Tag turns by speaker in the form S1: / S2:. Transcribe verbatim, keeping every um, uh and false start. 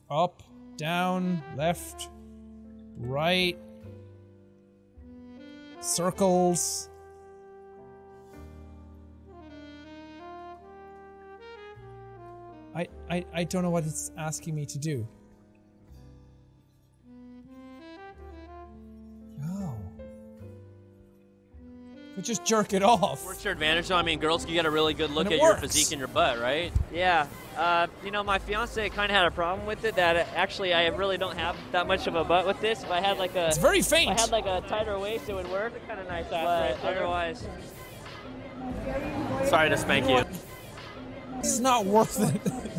S1: up, down, left, right, circles. I, I, I don't know what it's asking me to do. Oh. But just jerk it off.
S2: What's your advantage though? I mean, girls can get a really good look
S1: And
S2: at
S1: it
S2: your
S1: works.
S2: physique and your butt, right?
S3: Yeah. Uh, you know, my fiance kind of had a problem with it. That actually, I really don't have that much of a butt with this. If I had like a,
S1: It's very
S3: if
S1: faint.
S3: I had like a tighter waist, it would work. Kind of nice, but otherwise.
S2: Sorry to spank you.
S1: This is not worth it.